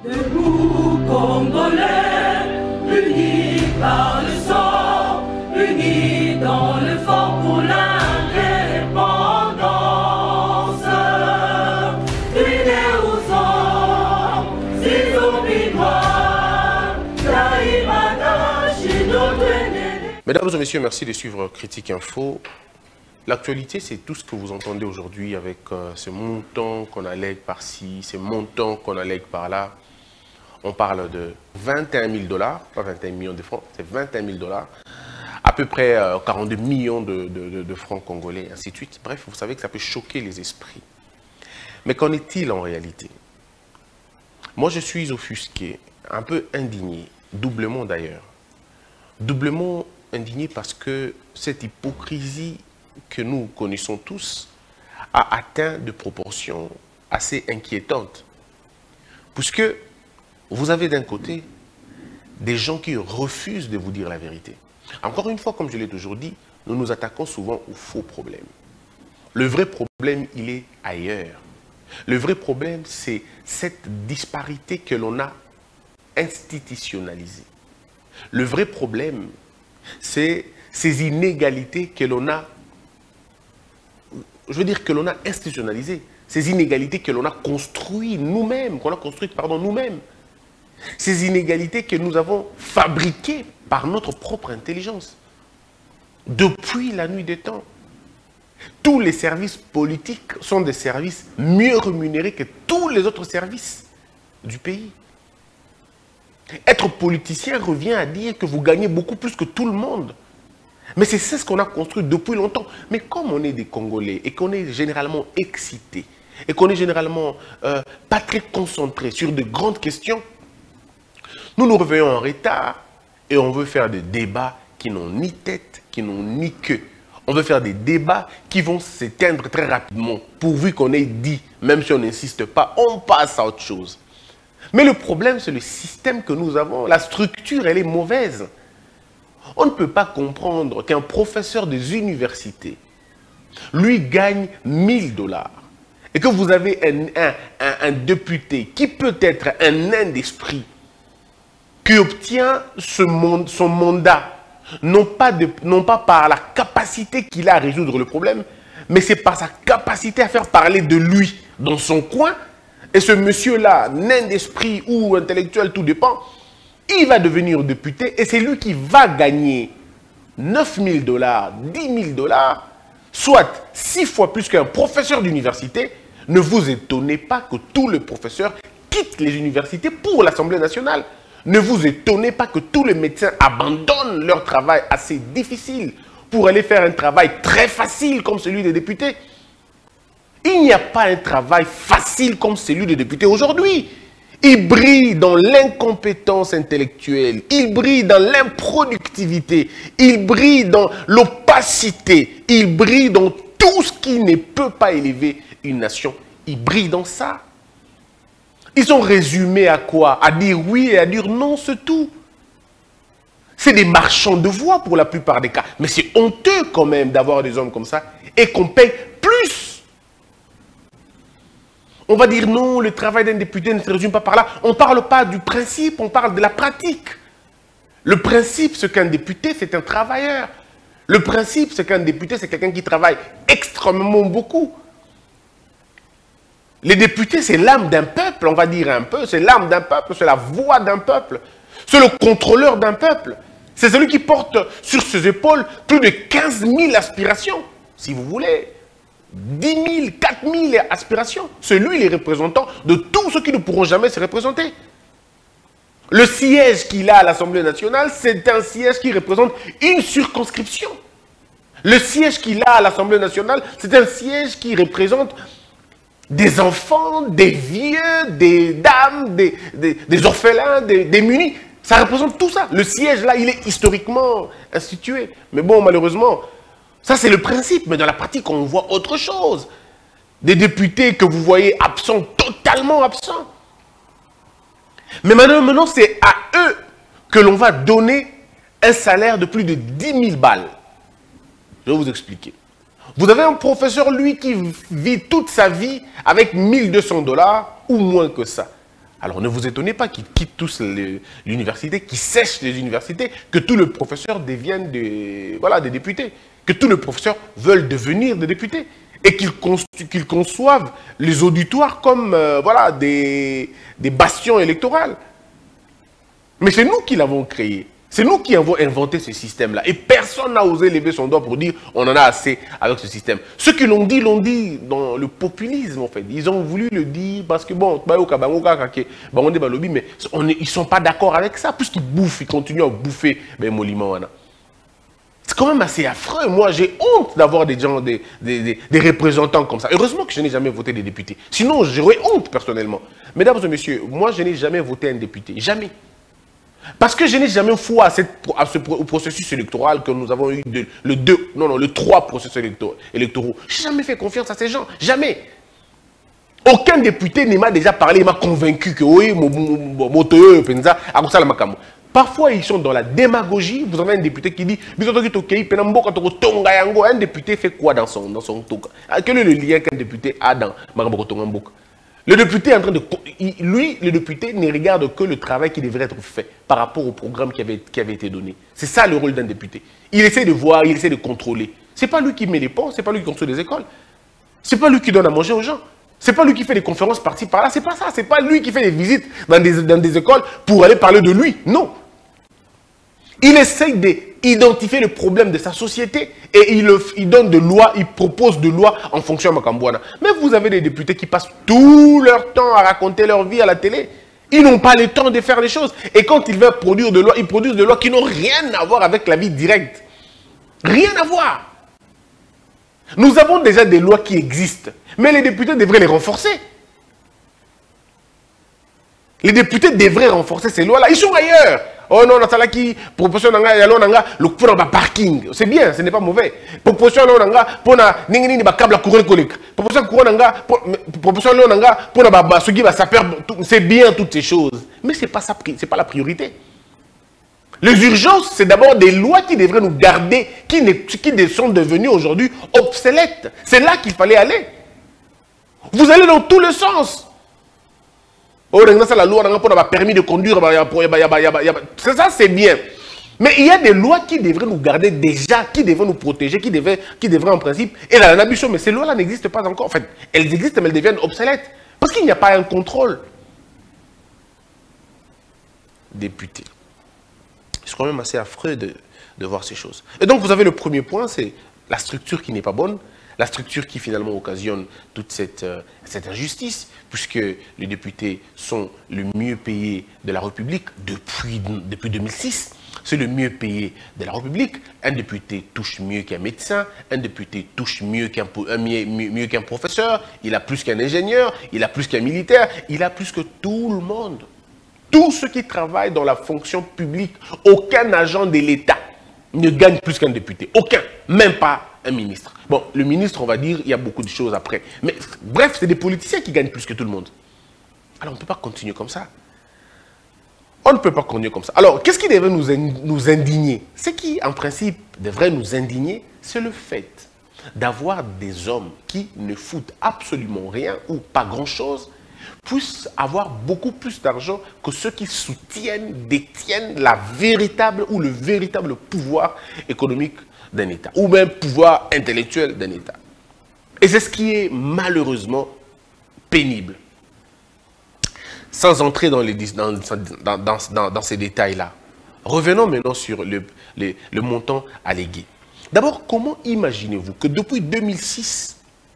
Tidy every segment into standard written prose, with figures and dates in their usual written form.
Debout, Congolais, unis par le sang, unis dans l'effort pour l'indépendance. Unis aux hommes, ces obligeoires, Taïmada, chez notre ennemi. Mesdames et messieurs, merci de suivre Critique Info. L'actualité, c'est tout ce que vous entendez aujourd'hui avec ce montant qu'on allègue par-ci, ces montants qu'on allègue par-là. On parle de 21 000 $, pas 21 millions de francs, c'est 21 000 $, à peu près 42 millions de francs congolais, ainsi de suite. Bref, vous savez que ça peut choquer les esprits. Mais qu'en est-il en réalité? Moi, je suis offusqué, un peu indigné, doublement d'ailleurs. Doublement indigné parce que cette hypocrisie que nous connaissons tous a atteint de proportions assez inquiétantes. Puisque vous avez d'un côté des gens qui refusent de vous dire la vérité. Encore une fois, comme je l'ai toujours dit, nous nous attaquons souvent aux faux problèmes. Le vrai problème, il est ailleurs. Le vrai problème, c'est cette disparité que l'on a institutionnalisée. Le vrai problème, c'est ces inégalités que l'on a, je veux dire que l'on a institutionnalisées, ces inégalités que l'on a construites nous-mêmes, nous-mêmes. Ces inégalités que nous avons fabriquées par notre propre intelligence. Depuis la nuit des temps, tous les services politiques sont des services mieux rémunérés que tous les autres services du pays. Être politicien revient à dire que vous gagnez beaucoup plus que tout le monde. Mais c'est ce qu'on a construit depuis longtemps. Mais comme on est des Congolais et qu'on est généralement excités, et qu'on est généralement pas très concentrés sur de grandes questions, nous nous revenons en retard et on veut faire des débats qui n'ont ni tête, qui n'ont ni queue. On veut faire des débats qui vont s'éteindre très rapidement. Pourvu qu'on ait dit, même si on n'insiste pas, on passe à autre chose. Mais le problème, c'est le système que nous avons. La structure, elle est mauvaise. On ne peut pas comprendre qu'un professeur des universités, lui, gagne 1000 $. Et que vous avez un député qui peut être un nain d'esprit, qui obtient son mandat, non pas par la capacité qu'il a à résoudre le problème, mais c'est par sa capacité à faire parler de lui dans son coin. Et ce monsieur-là, nain d'esprit ou intellectuel, tout dépend, il va devenir député et c'est lui qui va gagner 9 000 $, 10 000 $, soit 6 fois plus qu'un professeur d'université. Ne vous étonnez pas que tous les professeurs quittent les universités pour l'Assemblée nationale. Ne vous étonnez pas que tous les médecins abandonnent leur travail assez difficile pour aller faire un travail très facile comme celui des députés. Il n'y a pas un travail facile comme celui des députés aujourd'hui. Il brille dans l'incompétence intellectuelle, il brille dans l'improductivité, il brille dans l'opacité, il brille dans tout ce qui ne peut pas élever une nation. Il brille dans ça. Ils sont résumés à quoi? À dire oui et à dire non, c'est tout. C'est des marchands de voix pour la plupart des cas. Mais c'est honteux quand même d'avoir des hommes comme ça et qu'on paye plus. On va dire non, le travail d'un député ne se résume pas par là. On ne parle pas du principe, on parle de la pratique. Le principe, c'est qu'un député, c'est un travailleur. Le principe, c'est qu'un député, c'est quelqu'un qui travaille extrêmement beaucoup. Les députés, c'est l'âme d'un peuple, on va dire un peu. C'est l'âme d'un peuple, c'est la voix d'un peuple. C'est le contrôleur d'un peuple. C'est celui qui porte sur ses épaules plus de 15 000 aspirations, si vous voulez. 10 000, 4 000 aspirations. C'est lui le représentant de tous ceux qui ne pourront jamais se représenter. Le siège qu'il a à l'Assemblée nationale, c'est un siège qui représente une circonscription. Le siège qu'il a à l'Assemblée nationale, c'est un siège qui représente des enfants, des vieux, des dames, des orphelins, des démunis. Ça représente tout ça. Le siège là, il est historiquement institué. Mais bon, malheureusement, ça c'est le principe. Mais dans la pratique, on voit autre chose. Des députés que vous voyez absents, totalement absents. Mais maintenant c'est à eux que l'on va donner un salaire de plus de 10 000 balles. Je vais vous expliquer. Vous avez un professeur, lui, qui vit toute sa vie avec 1 200 $ ou moins que ça. Alors ne vous étonnez pas qu'ils quittent tous l'université, qu'ils sèchent les universités, que tous les professeurs deviennent des députés, que tous les professeurs veulent devenir des députés et qu'ils conçoivent les auditoires comme des bastions électoraux. Mais c'est nous qui l'avons créé. C'est nous qui avons inventé ce système-là. Et personne n'a osé lever son doigt pour dire on en a assez avec ce système. Ceux qui l'ont dit dans le populisme, en fait. Ils ont voulu le dire parce que, bon, mais ils ne sont pas d'accord avec ça, puisqu'ils bouffent, ils continuent à bouffer. C'est quand même assez affreux. Moi, j'ai honte d'avoir des gens, des représentants comme ça. Heureusement que je n'ai jamais voté des députés. Sinon, j'aurais honte personnellement. Mesdames et messieurs, moi, je n'ai jamais voté un député. Jamais. Parce que je n'ai jamais foi au processus électoral que nous avons eu, le 3 processus électoraux. Je n'ai jamais fait confiance à ces gens. Jamais. Aucun député ne m'a déjà parlé, il m'a convaincu que oui, parfois ils sont dans la démagogie. Vous avez un député qui dit un député fait quoi dans son toka? Quel est le lien qu'un député a dans Marabokotongamboka? Le député est en train de... Lui, le député ne regarde que le travail qui devrait être fait par rapport au programme qui avait été donné. C'est ça le rôle d'un député. Il essaie de voir, il essaie de contrôler. Ce n'est pas lui qui met les ponts, ce n'est pas lui qui construit des écoles. Ce n'est pas lui qui donne à manger aux gens. Ce n'est pas lui qui fait des conférences par-ci, par-là. Ce n'est pas ça. Ce n'est pas lui qui fait des visites dans des écoles pour aller parler de lui. Non. Il essaie d'identifier le problème de sa société et il donne des lois, il propose des lois en fonction de Makambouana. Mais vous avez des députés qui passent tout leur temps à raconter leur vie à la télé. Ils n'ont pas le temps de faire les choses. Et quand ils veulent produire des lois, ils produisent des lois qui n'ont rien à voir avec la vie directe. Rien à voir. Nous avons déjà des lois qui existent. Mais les députés devraient les renforcer. Les députés devraient renforcer ces lois-là. Ils sont ailleurs. Oh non, qui proposition le parking. C'est bien, ce n'est pas mauvais. Proposition pour c'est bien toutes ces choses. Mais ce n'est pas ça, c'est pas la priorité. Les urgences, c'est d'abord des lois qui devraient nous garder, qui sont devenues aujourd'hui obsolètes. C'est là qu'il fallait aller. Vous allez dans tous les sens. Oh, la loi pour avoir permis de conduire, ça c'est bien. Mais il y a des lois qui devraient nous garder déjà, qui devraient nous protéger, qui devraient en principe. Et là, la mais ces lois-là n'existent pas encore. En fait, elles existent, mais elles deviennent obsolètes. Parce qu'il n'y a pas un contrôle. Député. C'est quand même assez affreux de voir ces choses. Et donc, vous avez le premier point, c'est la structure qui n'est pas bonne. La structure qui finalement occasionne toute cette injustice, puisque les députés sont le mieux payé de la République depuis 2006. C'est le mieux payé de la République. Un député touche mieux qu'un médecin, un député touche mieux qu'un professeur, il a plus qu'un ingénieur, il a plus qu'un militaire, il a plus que tout le monde. Tous ceux qui travaillent dans la fonction publique, aucun agent de l'État ne gagne plus qu'un député. Aucun, même pas un ministre. Bon, le ministre, on va dire, il y a beaucoup de choses après. Mais bref, c'est des politiciens qui gagnent plus que tout le monde. Alors, on ne peut pas continuer comme ça. On ne peut pas continuer comme ça. Alors, qu'est-ce qui devrait nous indigner? Ce qui, en principe, devrait nous indigner, c'est le fait d'avoir des hommes qui ne foutent absolument rien ou pas grand-chose, puissent avoir beaucoup plus d'argent que ceux qui détiennent la véritable ou le véritable pouvoir économique d'un État, ou même pouvoir intellectuel d'un État. Et c'est ce qui est malheureusement pénible. Sans entrer dans ces détails-là, revenons maintenant sur le montant allégué. D'abord, comment imaginez-vous que depuis 2006,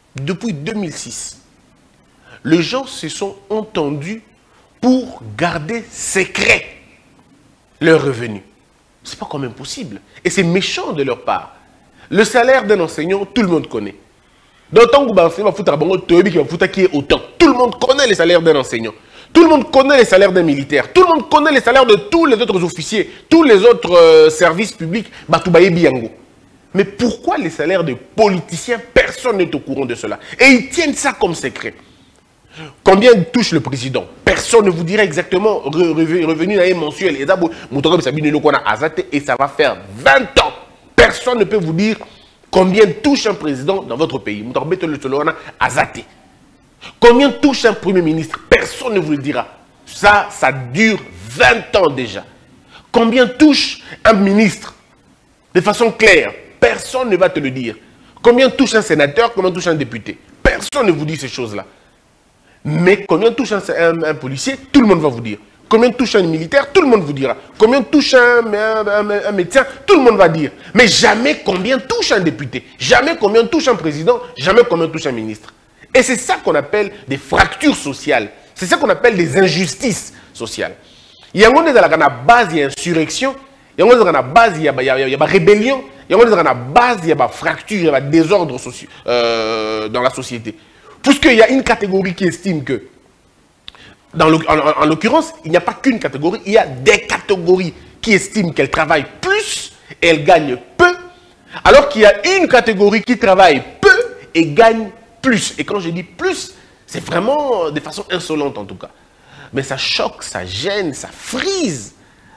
les gens se sont entendus pour garder secret leurs revenus? C'est pas quand même possible. Et c'est méchant de leur part. Le salaire d'un enseignant, tout le monde connaît. D'autant que tout le monde connaît les salaires d'un enseignant. Tout le monde connaît les salaires d'un militaire. Tout le monde connaît les salaires de tous les autres officiers. Tous les autres services publics. Mais pourquoi les salaires des politiciens, personne n'est au courant de cela? Et ils tiennent ça comme secret. Combien touche le président? Personne ne vous dira exactement revenu mensuel. Et ça va faire 20 ans. Personne ne peut vous dire combien touche un président dans votre pays. Combien touche un premier ministre? Personne ne vous le dira. Ça dure 20 ans déjà. Combien touche un ministre? De façon claire, personne ne va te le dire. Combien touche un sénateur, combien touche un député? Personne ne vous dit ces choses-là. Mais combien touche un policier? Tout le monde va vous dire. Combien touche un militaire? Tout le monde vous dira. Combien touche un médecin? Tout le monde va dire. Mais jamais combien touche un député. Jamais combien touche un président. Jamais combien touche un ministre. Et c'est ça qu'on appelle des fractures sociales. C'est ça qu'on appelle des injustices sociales. Il y a une base, il y a insurrection. Il y a une base, il y a rébellion. Il y a une base, il y a fracture, il y a désordre dans la société. Puisqu'il y a une catégorie qui estime que, en l'occurrence, il n'y a pas qu'une catégorie, il y a des catégories qui estiment qu'elles travaillent plus et elles gagnent peu, alors qu'il y a une catégorie qui travaille peu et gagne plus. Et quand je dis plus, c'est vraiment de façon insolente en tout cas. Mais ça choque, ça gêne, ça frise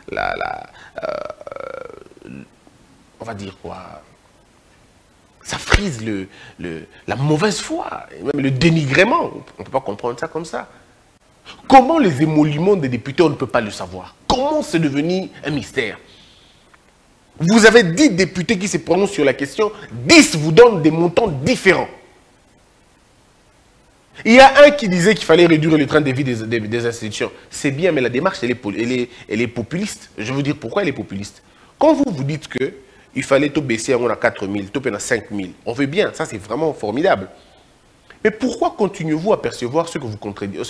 on va dire quoi? Ça frise la mauvaise foi, et même le dénigrement. On ne peut pas comprendre ça comme ça. Comment les émoluments des députés, on ne peut pas le savoir? Comment c'est devenu un mystère? Vous avez 10 députés qui se prononcent sur la question, 10 vous donnent des montants différents. Il y a un qui disait qu'il fallait réduire le train de vie des institutions. C'est bien, mais la démarche, elle est populiste. Je veux vous dire pourquoi elle est populiste. Quand vous dites qu'il fallait tout baisser à 4 000, tout à 5 000, on veut bien, ça c'est vraiment formidable. Mais pourquoi continuez-vous à percevoir ce que vous contredisez?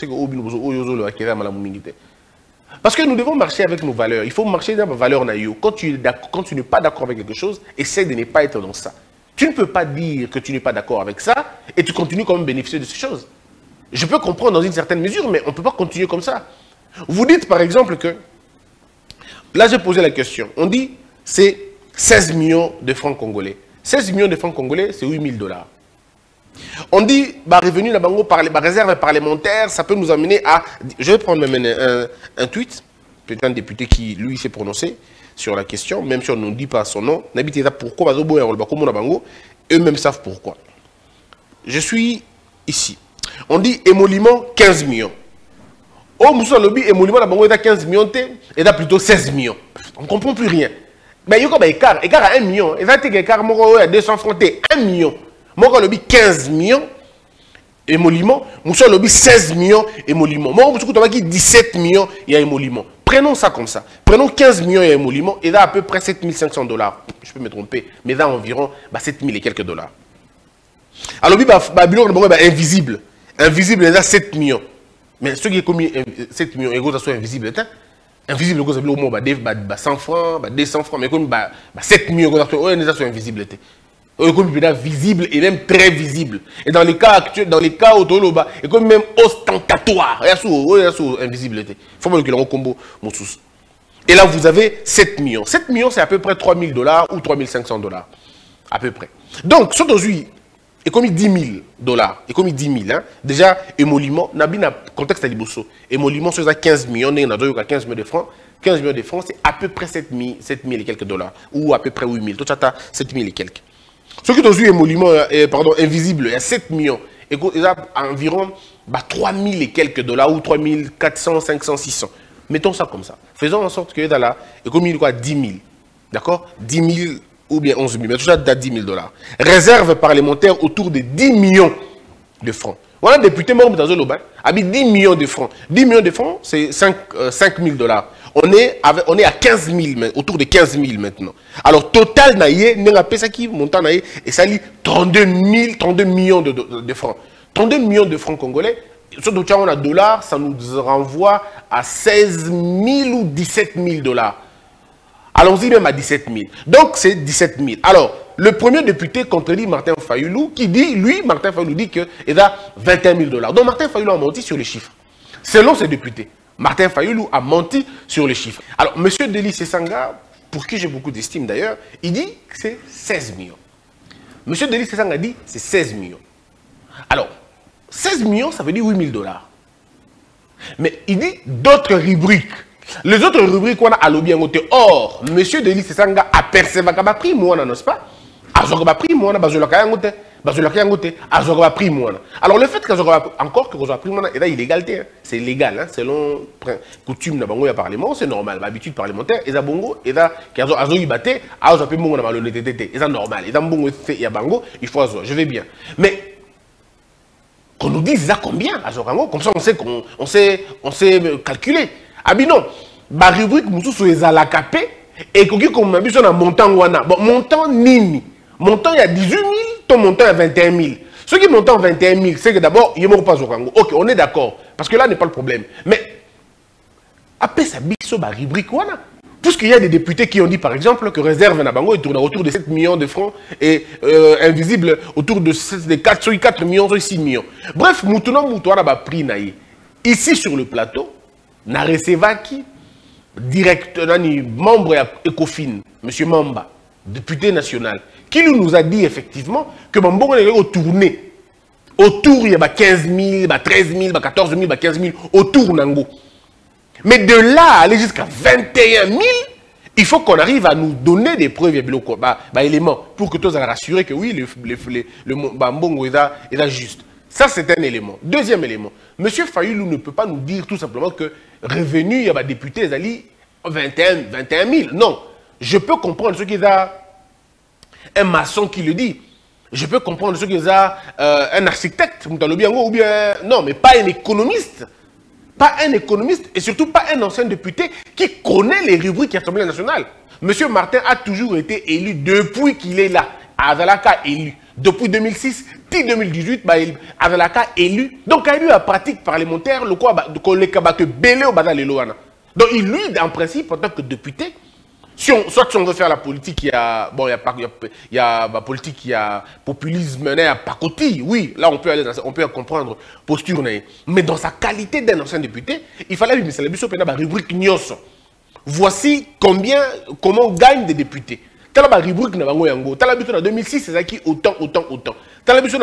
Parce que nous devons marcher avec nos valeurs. Il faut marcher dans nos valeurs naïo. Quand tu n'es pas d'accord avec quelque chose, essaie de ne pas être dans ça. Tu ne peux pas dire que tu n'es pas d'accord avec ça et tu continues quand même bénéficier de ces choses. Je peux comprendre dans une certaine mesure, mais on ne peut pas continuer comme ça. Vous dites par exemple que, là j'ai posé la question, on dit c'est 16 millions de francs congolais. 16 millions de francs congolais, c'est 8 000 $. On dit, revenu la bango par les réserves parlementaires, ça peut nous amener à... Je vais prendre même un tweet, peut-être un député qui, lui, s'est prononcé sur la question, même si on ne dit pas son nom. Pourquoi eux-mêmes savent pourquoi. Je suis ici. On dit émolument 15 millions. Oh, Moussa Lobby, émolument la bango est à 15 millions, et là plutôt 16 millions. On ne comprend plus rien. Mais il y a un écart à 1 million. Et ça, c'est un écart à 200 francs, 1 million. Moi, je 15 millions émolument. Moussa Lobby 16 millions émolument. Moi, je dis 17 millions et émolument. Prenons ça comme ça. Prenons 15 millions et émolument et là à peu près 7 500 $. Je peux me tromper, mais là environ 7 000 et quelques dollars. Alors, invisible. Invisible, il y a 7 millions. Mais ceux qui ont commis 7 millions, et ça soit invisible, invisible, c'est au moins 100 francs, 200 francs, mais comme 7 millions, ça soit invisible. Visible et même très visible. Et dans les cas actuels, dans les cas autoloba, et comme même ostentatoire, il y a invisibilité. Il faut que l'on combo Moussous. Et là, vous avez 7 millions. 7 millions, c'est à peu près 3 000 $ ou 3 500 $. À peu près. Donc, ce dossier, et comme 10 000 $, et comme 10 000, hein, déjà, émolument, n'a contexte à Liboso. Émolument, c'est à 15 millions, on a 15 millions de francs. 15 millions de francs, c'est à peu près 7 000 et quelques dollars. Ou à peu près 8 000. Tout ça, 7 000 et quelques. Ce qui est aussi émolument, invisible, il y a 7 millions. Et il y a environ 3 000 et quelques dollars, ou 3 400, 500, 600. Mettons ça comme ça. Faisons en sorte que dans là, et comme il y a 10 000. D'accord? 10 000 ou bien 11 000. Mais tout ça, à 10 000 $. Réserve parlementaire autour de 10 millions de francs. Voilà, député mort dans le bain, habite 10 millions de francs. 10 millions de francs, c'est 5 000 $. On est à 15 000, autour de 15 000 maintenant. Alors, total, et ça lit 32 millions de francs. 32 millions de francs congolais, surtout on a dollars, ça nous renvoie à 16 000 ou 17 000 $. Allons-y même à 17 000. Donc, c'est 17 000. Alors, le premier député contredit Martin Fayulu, qui dit, lui, Martin Fayulu dit qu'il a 21 000 $. Donc, Martin Fayulu a menti sur les chiffres. Selon ses députés. Martin Fayulu a menti sur les chiffres. Alors, M. Delis Sesanga, pour qui j'ai beaucoup d'estime d'ailleurs, il dit que c'est 16 millions. M. Delis Sesanga dit que c'est 16 millions. Alors, 16 millions, ça veut dire 8 000 $. Mais il dit d'autres rubriques. Les autres rubriques, on a à l'objet. Or, M. Delis Sesanga a perçu qu'il a pris, moi, n'est-ce pas? A pris, moi, pris moi. Alors le fait que encore que pris moi, et là illégalité, c'est illégal, hein, selon coutume dans parlement, c'est normal, l'habitude parlementaire, et ça bongo, et là qu'azo ibate, azo pe mongo na malhonnêteté, et ça normal, et ça bongo fait ya bango, il faut azo, je vais bien. Mais qu'on nous dise ça combien, comme ça on sait calculer. Ah bien non, ba rubrique mususu ezala capé et koki comme ma biso na montant wana. Bon montant nini. Montant il y a 18 000, ton montant est 21 000. Ceux qui montent en 21 000, c'est que d'abord, ils ne pas au Congo. Ok, on est d'accord. Parce que là n'est pas le problème. Mais, après ça, biso ba rubrique wana. Puisqu'il y a des députés qui ont dit, par exemple, que réserve Nabango est tourné autour de 7 millions de francs et invisible autour de 4 millions, 6 millions. Bref, Moutouana ba prix naïe. Ici sur le plateau, na recevaki direct, membre Ecofin, M. Mamba, député national, qui nous a dit effectivement que Mambo est tourné. Autour, il y a 15 000, 13 000, 14 000, 15 000, autour Nango. Mais de là à aller jusqu'à 21 000, il faut qu'on arrive à nous donner des preuves éléments pour que tous allons rassurer que oui, le Mbongo est juste. Ça, c'est un élément. Deuxième élément, M. Fayoulou ne peut pas nous dire tout simplement que revenu, il y a des députés, ils allaient 21 000. Non, je peux comprendre ce qu'il y a un maçon qui le dit. Je peux comprendre ce qu'il y a un architecte, ou bien non, mais pas un économiste. Pas un économiste et surtout pas un ancien député qui connaît les rubriques de l'Assemblée nationale. Monsieur Martin a toujours été élu depuis qu'il est là. Azalaka élu. Depuis 2006, puis 2018, Azalaka élu. Donc, il y a eu la pratique parlementaire, le quoi, que belé au bazar les loana. Donc, lui, en principe, en tant que député, soit si on veut faire la politique, il y a la politique, il y a populisme, il y a pacotille. Oui, là, on peut comprendre posture. Mais dans sa qualité d'un ancien député, il fallait lui mettre la rubrique Nyos. Voici comment on gagne des députés. Tala ba rubrique na bango yango. Tala biso na 2006 c'est ça qui autant. Tala biso na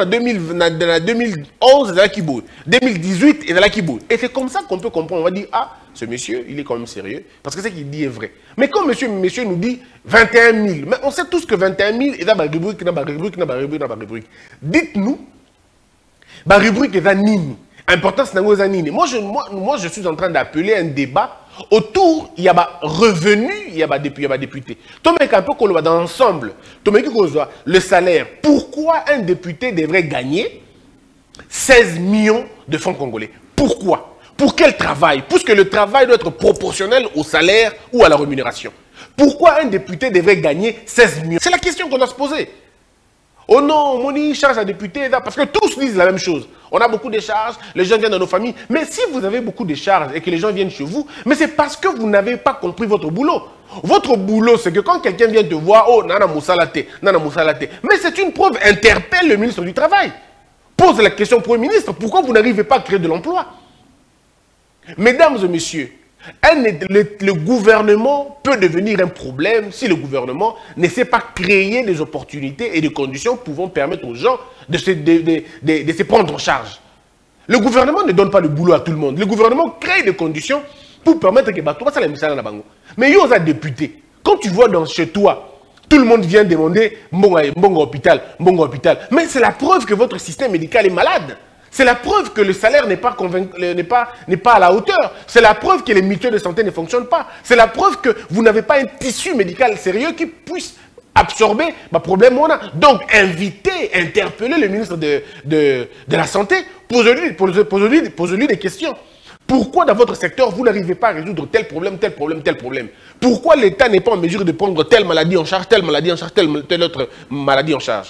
2011 c'est ça qui bout. 2018 c'est ça qui bout. Et c'est comme ça qu'on peut comprendre. On va dire ah ce monsieur il est quand même sérieux parce que ce qu'il dit est vrai. Mais quand monsieur nous dit 21 000, mais on sait tous que 21 000 est dans la rubrique. Dites-nous, la rubrique est dans nini. Importance nango za nini. Moi je suis en train d'appeler un débat autour, il y a revenu, il y a député. Tomé un peu dans l'ensemble, le salaire. Pourquoi un député devrait gagner 16 millions de francs congolais? Pourquoi? Pour quel travail? Puisque le travail doit être proportionnel au salaire ou à la rémunération. Pourquoi un député devrait gagner 16 millions? C'est la question qu'on doit se poser. Oh non, Moni charge à député, parce que tous disent la même chose. On a beaucoup de charges, les gens viennent dans nos familles. Mais si vous avez beaucoup de charges et que les gens viennent chez vous, mais c'est parce que vous n'avez pas compris votre boulot. Votre boulot, c'est que quand quelqu'un vient te voir, oh, nana moussalate. Mais c'est une preuve, interpelle le ministre du Travail. Pose la question au Premier ministre, pourquoi vous n'arrivez pas à créer de l'emploi? Mesdames et messieurs, le gouvernement peut devenir un problème si le gouvernement ne sait pas créer des opportunités et des conditions pouvant permettre aux gens de se prendre en charge. Le gouvernement ne donne pas le boulot à tout le monde. Le gouvernement crée des conditions pour permettre que tout ça les bango. Mais il y a des députés. Quand tu vois chez toi, tout le monde vient demander bon hôpital. Mais c'est la preuve que votre système médical est malade. C'est la preuve que le salaire n'est pas à la hauteur. C'est la preuve que les mutuelles de santé ne fonctionnent pas. C'est la preuve que vous n'avez pas un tissu médical sérieux qui puisse absorber le problème. Donc, interpeller le ministre de la Santé, posez-lui des questions. Pourquoi dans votre secteur, vous n'arrivez pas à résoudre tel problème? Pourquoi l'État n'est pas en mesure de prendre telle maladie en charge, telle autre maladie en charge?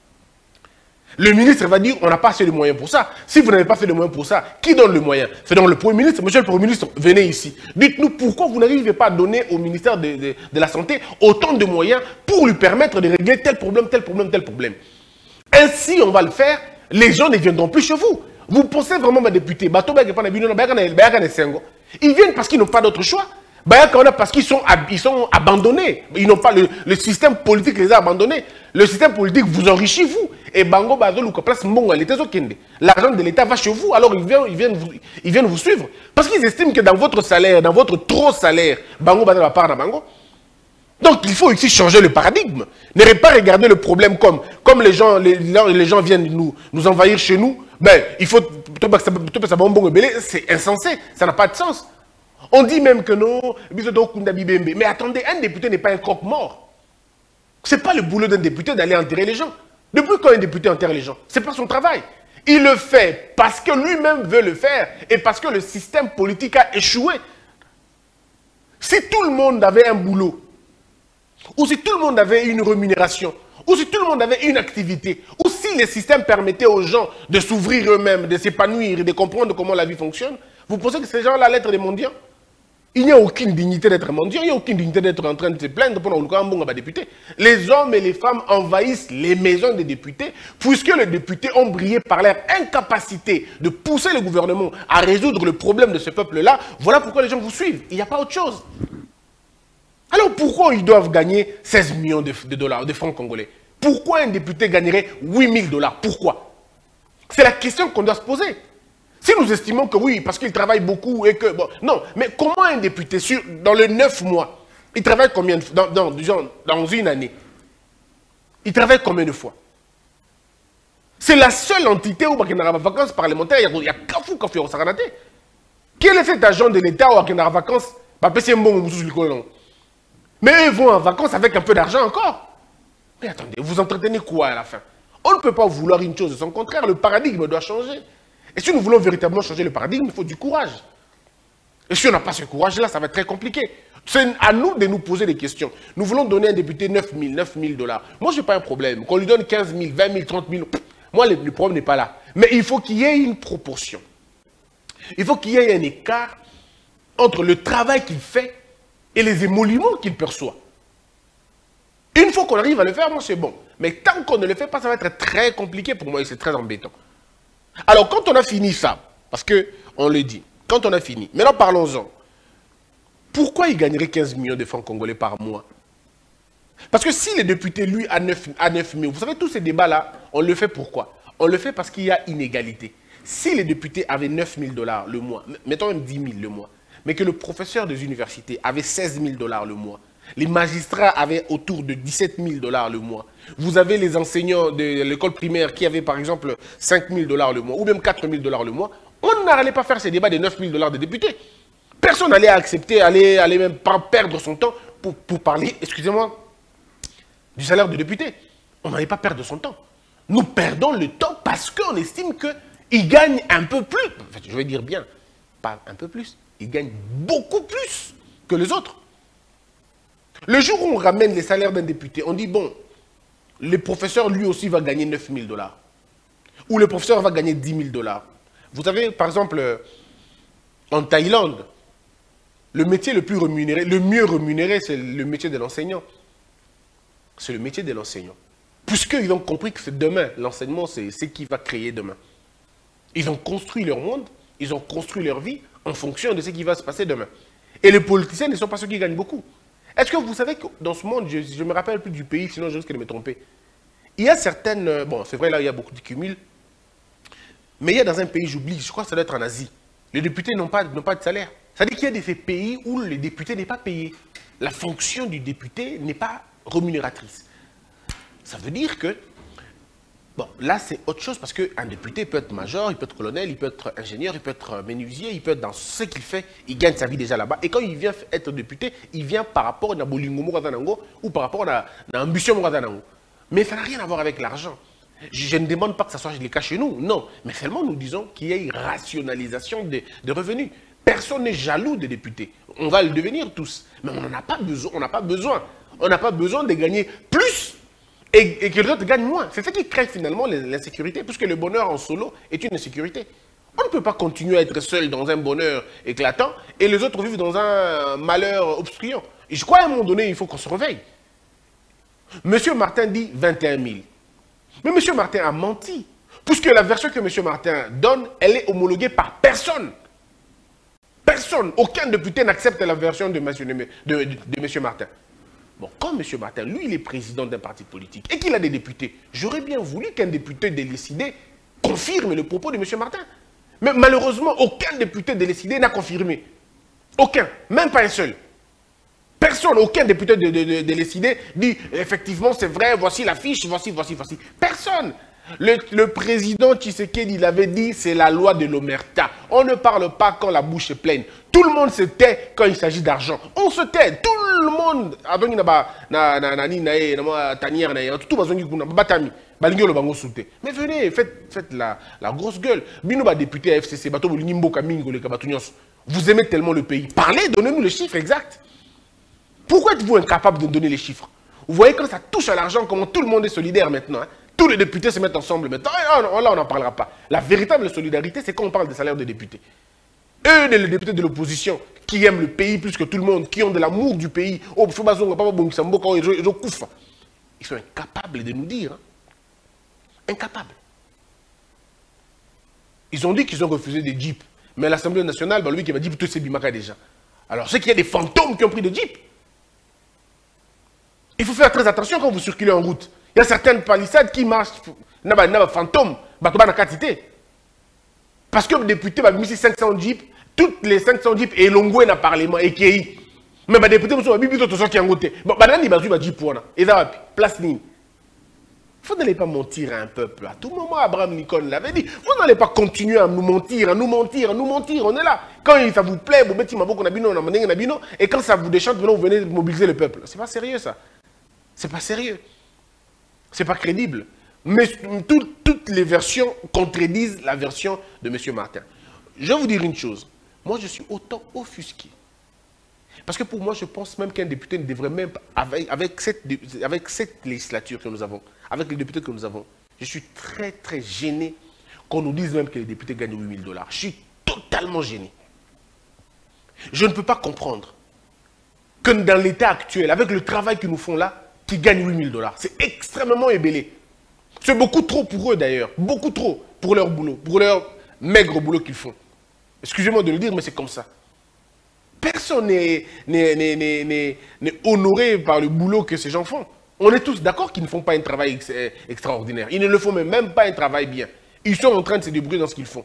Le ministre va dire, on n'a pas assez de moyens pour ça. Si vous n'avez pas fait de moyens pour ça, qui donne le moyen? C'est donc le Premier ministre. Monsieur le Premier ministre, venez ici. Dites-nous pourquoi vous n'arrivez pas à donner au ministère de la Santé autant de moyens pour lui permettre de régler tel problème. Ainsi, on va le faire, les gens ne viendront plus chez vous. Vous pensez vraiment, mes députés, ils viennent parce qu'ils n'ont pas d'autre choix. Parce qu'ils sont abandonnés. Ils n'ont pas le système politique les a abandonnés. Le système politique vous enrichit, vous. Et Bango Bazolou, place Mbongo, l'argent de l'État va chez vous, alors ils viennent vous suivre. Parce qu'ils estiment que dans votre salaire, dans votre trop salaire, Bango Bazolou va part dans Bango. Donc il faut ici changer le paradigme. Ne pas regarder le problème comme les gens viennent nous envahir chez nous. Ben, il faut... C'est insensé, ça n'a pas de sens. On dit même que non, mais attendez, un député n'est pas un croque-mort. Ce n'est pas le boulot d'un député d'aller enterrer les gens. Depuis quand un député enterre les gens? Ce n'est pas son travail. Il le fait parce que lui-même veut le faire et parce que le système politique a échoué. Si tout le monde avait un boulot, ou si tout le monde avait une rémunération, ou si tout le monde avait une activité, ou si le système permettait aux gens de s'ouvrir eux-mêmes, de s'épanouir et de comprendre comment la vie fonctionne, vous pensez que ces gens-là allaient être des mendiants? Il n'y a aucune dignité d'être mendiant, il n'y a aucune dignité d'être en train de se plaindre pour un député. Les hommes et les femmes envahissent les maisons des députés, puisque les députés ont brillé par leur incapacité de pousser le gouvernement à résoudre le problème de ce peuple-là. Voilà pourquoi les gens vous suivent. Il n'y a pas autre chose. Alors pourquoi ils doivent gagner 16 millions de dollars, de francs congolais? Pourquoi un député gagnerait 8 000 dollars? Pourquoi? C'est la question qu'on doit se poser. Si nous estimons que oui, parce qu'il travaille beaucoup et que... Bon, non, mais comment un député, dans les 9 mois, il travaille combien de fois dans une année? Il travaille combien de fois? C'est la seule entité où il y a des vacances parlementaires, il y a Kafou Kafou au Saranate. Quel est cet agent de l'État où il y a des vacances? Mais eux vont en vacances avec un peu d'argent encore. Mais attendez, vous entretenez quoi à la fin? On ne peut pas vouloir une chose de son contraire, le paradigme doit changer. Et si nous voulons véritablement changer le paradigme, il faut du courage. Et si on n'a pas ce courage-là, ça va être très compliqué. C'est à nous de nous poser des questions. Nous voulons donner à un député 9 000 dollars. Moi, je n'ai pas un problème. Qu'on lui donne 15 000, 20 000, 30 000, moi, le problème n'est pas là. Mais il faut qu'il y ait une proportion. Il faut qu'il y ait un écart entre le travail qu'il fait et les émoluments qu'il perçoit. Une fois qu'on arrive à le faire, moi, c'est bon. Mais tant qu'on ne le fait pas, ça va être très compliqué pour moi et c'est très embêtant. Alors, quand on a fini ça, parce qu'on le dit, quand on a fini, maintenant parlons-en. Pourquoi il gagnerait 15 millions de francs congolais par mois? Parce que si le député, lui, a 9 000, vous savez, tous ces débats-là, on le fait pourquoi? On le fait parce qu'il y a inégalité. Si les députés avaient 9 000 dollars le mois, mettons même 10 000 le mois, mais que le professeur des universités avait 16 000 dollars le mois, les magistrats avaient autour de 17 000 dollars le mois. Vous avez les enseignants de l'école primaire qui avaient par exemple 5 000 dollars le mois ou même 4 000 dollars le mois. On n'allait pas faire ces débats de 9 000 dollars de députés. Personne n'allait accepter, allait même pas perdre son temps pour parler, excusez-moi, du salaire de député. On n'allait pas perdre son temps. Nous perdons le temps parce qu'on estime qu'ils gagnent un peu plus. En fait, je vais dire bien, pas un peu plus. Ils gagnent beaucoup plus que les autres. Le jour où on ramène les salaires d'un député, on dit, bon, le professeur, lui aussi, va gagner 9 000 dollars. Ou le professeur va gagner 10 000 dollars. Vous savez, par exemple, en Thaïlande, le métier le plus rémunéré, le mieux rémunéré, c'est le métier de l'enseignant. C'est le métier de l'enseignant. Puisqu'ils ont compris que c'est demain, l'enseignement, c'est ce qui va créer demain. Ils ont construit leur monde, ils ont construit leur vie en fonction de ce qui va se passer demain. Et les politiciens ne sont pas ceux qui gagnent beaucoup. Est-ce que vous savez que dans ce monde, je ne me rappelle plus du pays, sinon je risque de me tromper. Il y a certaines... Bon, c'est vrai, là, il y a beaucoup de cumul. Mais il y a dans un pays, j'oublie, je crois que ça doit être en Asie. Les députés n'ont pas de salaire. C'est-à-dire qu'il y a des pays où le député n'est pas payé. La fonction du député n'est pas rémunératrice. Ça veut dire que... Bon, là, c'est autre chose parce qu'un député peut être major, il peut être colonel, il peut être ingénieur, il peut être menuisier, il peut être dans ce qu'il fait, il gagne sa vie déjà là-bas. Et quand il vient être député, il vient par rapport à Bolingomo ou par rapport à l'ambition. Mais ça n'a rien à voir avec l'argent. Je ne demande pas que ça soit le cas chez nous, non. Mais seulement nous disons qu'il y a une rationalisation des revenus. Personne n'est jaloux des députés. On va le devenir tous. Mais on n'en a pas besoin. On n'a pas besoin. On n'a pas besoin de gagner plus et que les autres gagnent moins. C'est ça qui crée finalement l'insécurité, puisque le bonheur en solo est une insécurité. On ne peut pas continuer à être seul dans un bonheur éclatant et les autres vivent dans un malheur obstruant. Et je crois qu'à un moment donné, il faut qu'on se réveille. Monsieur Martin dit 21 000. Mais monsieur Martin a menti. Puisque la version que monsieur Martin donne, elle est homologuée par personne. Personne. Aucun député n'accepte la version de monsieur Martin. Bon, quand M. Martin, lui, il est président d'un parti politique et qu'il a des députés, j'aurais bien voulu qu'un député décidé confirme le propos de M. Martin. Mais malheureusement, aucun député décidé n'a confirmé. Aucun. Même pas un seul. Personne, aucun député de décider dit effectivement c'est vrai, voici la fiche, voici. Personne. Le président Tshisekedi, il avait dit c'est la loi de l'omerta. On ne parle pas quand la bouche est pleine. Tout le monde se tait quand il s'agit d'argent. On se tait. Tout le monde. Mais venez, faites la grosse gueule. Député FCC, vous aimez tellement le pays. Parlez, donnez-nous les chiffres exacts. Pourquoi êtes-vous incapable de donner les chiffres? Vous voyez quand ça touche à l'argent, comment tout le monde est solidaire maintenant. Hein? Tous les députés se mettent ensemble maintenant. Là, on n'en parlera pas. La véritable solidarité, c'est quand on parle des salaires des députés. Eux, les députés de l'opposition, qui aiment le pays plus que tout le monde, qui ont de l'amour du pays, ils sont incapables de nous dire. Hein? Incapables. Ils ont dit qu'ils ont refusé des jeeps. Mais l'Assemblée nationale, lui qui va dire tout c'est Bimaka déjà. Alors, c'est qu'il y a des fantômes qui ont pris des jeeps. Il faut faire très attention quand vous circulez en route. Il y a certaines palissades qui marchent, il y a des fantômes, parce que les députés ont mis 500 jeeps, toutes les 500 jeeps, et l'ongoué n'a parlement, et qui mais les députés sont mis plutôt sortis en côté. Banani va jouer jeep pour et ça place ligne. Vous n'allez pas mentir à un peuple. À tout moment, Abraham Lincoln l'avait dit. Vous n'allez pas continuer à nous mentir, On est là. Quand ça vous plaît, vous mettez ma boque, et quand ça vous déchante, vous venez mobiliser le peuple. C'est pas sérieux ça. C'est pas sérieux. C'est pas crédible. Mais toutes les versions contredisent la version de M. Martin. Je vais vous dire une chose. Moi, je suis autant offusqué. Parce que pour moi, je pense même qu'un député ne devrait même pas, avec cette législature que nous avons, avec les députés que nous avons, je suis très, très gêné qu'on nous dise même que les députés gagnent 8 000 $. Je suis totalement gêné. Je ne peux pas comprendre que dans l'état actuel, avec le travail que nous font là, qui gagnent 8 000 $. C'est extrêmement ébellé. C'est beaucoup trop pour eux d'ailleurs. Beaucoup trop pour leur boulot, pour leur maigre boulot qu'ils font. Excusez-moi de le dire, mais c'est comme ça. Personne n'est honoré par le boulot que ces gens font. On est tous d'accord qu'ils ne font pas un travail extraordinaire. Ils ne le font même pas un travail bien. Ils sont en train de se débrouiller dans ce qu'ils font.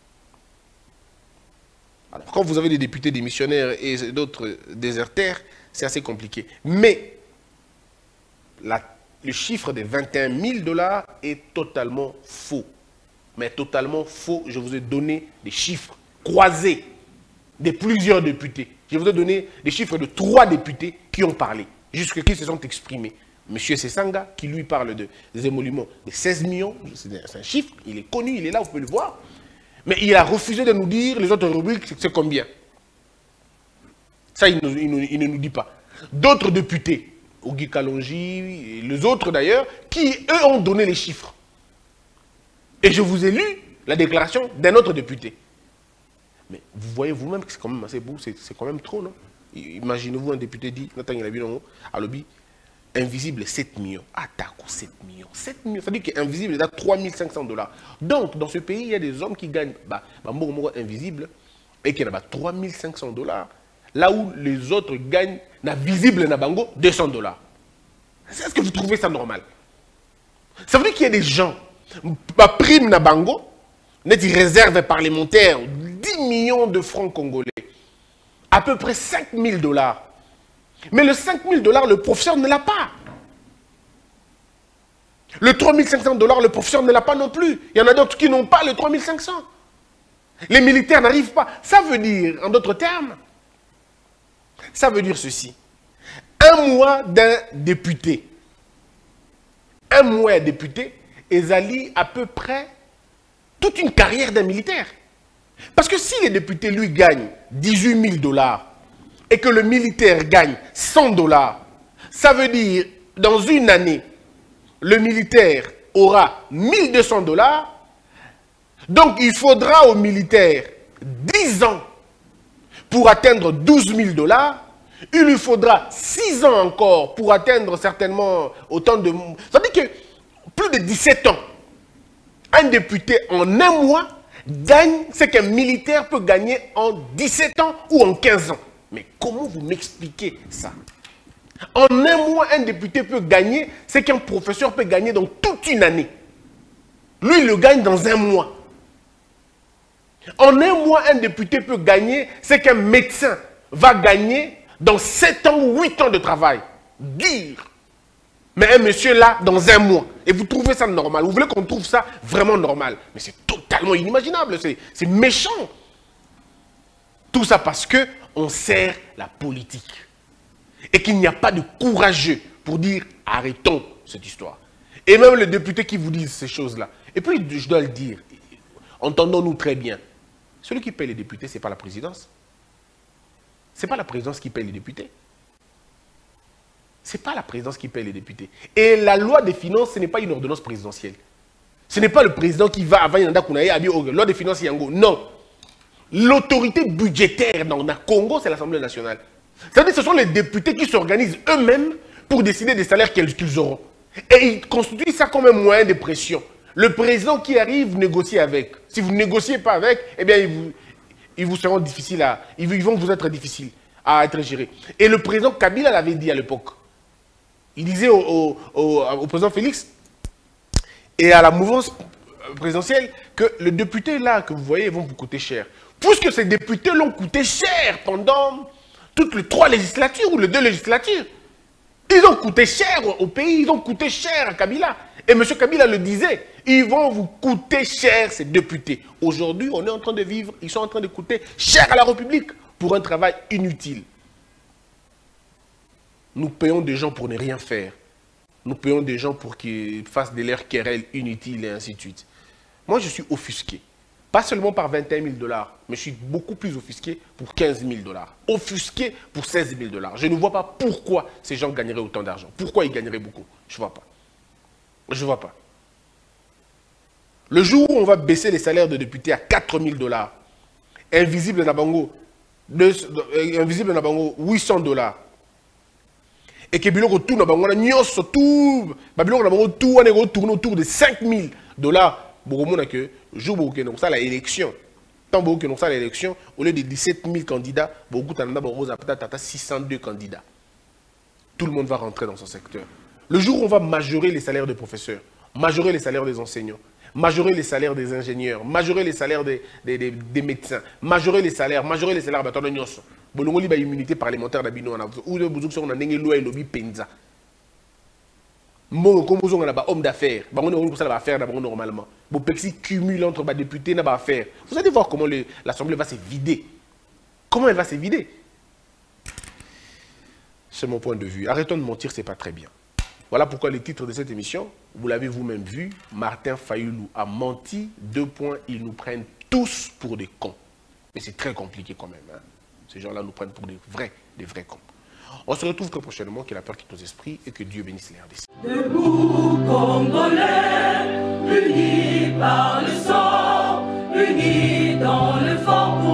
Alors, quand vous avez des députés démissionnaires et d'autres déserteurs, c'est assez compliqué. Mais le chiffre de 21 000 $ est totalement faux. Mais totalement faux. Je vous ai donné des chiffres croisés de plusieurs députés. Je vous ai donné des chiffres de 3 députés qui ont parlé, qui se sont exprimés. Monsieur Sessanga, qui lui parle des émoluments de 16 millions, c'est un chiffre, il est connu, il est là, vous pouvez le voir. Mais il a refusé de nous dire les autres rubriques, c'est combien. Ça, il ne nous dit pas. D'autres députés, Ogi Kalonji, et les autres d'ailleurs, qui, eux, ont donné les chiffres. Et je vous ai lu la déclaration d'un autre député. Mais vous voyez vous-même que c'est quand même assez beau, c'est quand même trop, non? Imaginez-vous un député dit, à lobby, invisible 7 millions. Ah, d'accord, 7 millions. 7 millions, ça veut dire qu'invisible, il a 3 500 $. Donc, dans ce pays, il y a des hommes qui gagnent invisible et qui ont 3 500 $. Là où les autres gagnent, visible, 200 $. Est-ce que vous trouvez ça normal? Ça veut dire qu'il y a des gens, prime na bango, net réserve parlementaire, 10 millions de francs congolais, à peu près 5 000 $. Mais le 5 000 $, le professeur ne l'a pas. Le 3 500 $, le professeur ne l'a pas non plus. Il y en a d'autres qui n'ont pas le 3 500. Les militaires n'arrivent pas. Ça veut dire, en d'autres termes, ça veut dire ceci. Un mois d'un député. Un mois député, Ezali à peu près toute une carrière d'un militaire. Parce que si les députés, lui, gagnent 18 000 $ et que le militaire gagne 100 $, ça veut dire, dans une année, le militaire aura 1 200 $. Donc, il faudra au militaire 10 ans pour atteindre 12 000 $. Il lui faudra 6 ans encore pour atteindre certainement autant de... Ça veut dire que plus de 17 ans, un député en un mois gagne ce qu'un militaire peut gagner en 17 ans ou en 15 ans. Mais comment vous m'expliquez ça? En un mois, un député peut gagner ce qu'un professeur peut gagner dans toute une année. Lui, il le gagne dans un mois. En un mois, un député peut gagner ce qu'un médecin va gagner dans 7 ans ou 8 ans de travail, dire, mais un monsieur là, dans un mois, et vous trouvez ça normal, vous voulez qu'on trouve ça vraiment normal, mais c'est totalement inimaginable, c'est méchant. Tout ça parce qu'on sert la politique. Et qu'il n'y a pas de courageux pour dire, arrêtons cette histoire. Et même les députés qui vous disent ces choses-là. Et puis, je dois le dire, entendons-nous très bien, celui qui paye les députés, ce n'est pas la présidence. Ce n'est pas la présidence qui paye les députés. Ce n'est pas la présidence qui paye les députés. Et la loi des finances, ce n'est pas une ordonnance présidentielle. Ce n'est pas le président qui va avant Yanda Kounaye, à dire, oh, loi des finances Yango. Non. L'autorité budgétaire dans le Congo, c'est l'Assemblée nationale. C'est-à-dire que ce sont les députés qui s'organisent eux-mêmes pour décider des salaires qu'ils auront. Et ils constituent ça comme un moyen de pression. Le président qui arrive, vous négociez avec. Si vous ne négociez pas avec, eh bien, ils vous seront difficiles à... Ils vont vous être difficiles à être gérés. Et le président Kabila l'avait dit à l'époque. Il disait au président Félix et à la mouvance présidentielle que les députés là que vous voyez vont vous coûter cher. Puisque ces députés l'ont coûté cher pendant toutes les 3 législatures ou les 2 législatures. Ils ont coûté cher au pays, ils ont coûté cher à Kabila. Et M. Kabila le disait, ils vont vous coûter cher ces députés. Aujourd'hui, on est en train de vivre, ils sont en train de coûter cher à la République pour un travail inutile. Nous payons des gens pour ne rien faire. Nous payons des gens pour qu'ils fassent de leurs querelles inutiles et ainsi de suite. Moi, je suis offusqué. Pas seulement par 21 000 $, mais je suis beaucoup plus offusqué pour 15 000 $. Offusqué pour 16 000 $. Je ne vois pas pourquoi ces gens gagneraient autant d'argent. Pourquoi ils gagneraient beaucoup. Je ne vois pas. Je ne vois pas. Le jour où on va baisser les salaires de députés à 4 000 $, invisible Nabango, 800 $, et que Biloko tout Nabango, tout, Babylone Nabango tout, on est tourné autour de 5 000 $. Beaucoup de que jour où on a l'élection, tant beaucoup que ça l'élection, au lieu de 17 000 candidats, beaucoup de 602 candidats. Tout le monde va rentrer dans son secteur. Le jour où on va majorer les salaires des professeurs, majorer les salaires des enseignants, majorer les salaires des ingénieurs, majorer les salaires des médecins, majorer les salaires de Nyonso. Bolongo liba immunité parlementaire d'Abino ou de Bouzou on a n'engé loi et lobby penza. Mon comme on a homme d'affaires, on a ça va faire d'abord normalement. Bon Pexi cumule entre les députés n'a pas faire. Vous allez voir comment l'Assemblée va se vider. Comment elle va se vider? C'est mon point de vue. Arrêtons de mentir, c'est pas très bien. Voilà pourquoi le titre de cette émission, vous l'avez vous-même vu, Martin Fayoulou a menti, 2 points, ils nous prennent tous pour des cons. Mais c'est très compliqué quand même. Hein. Ces gens-là nous prennent pour des vrais cons. On se retrouve très prochainement, que la peur quitte nos esprits et que Dieu bénisse les RDC. Debout, Congolais, unis par le sang, unis dans le fort.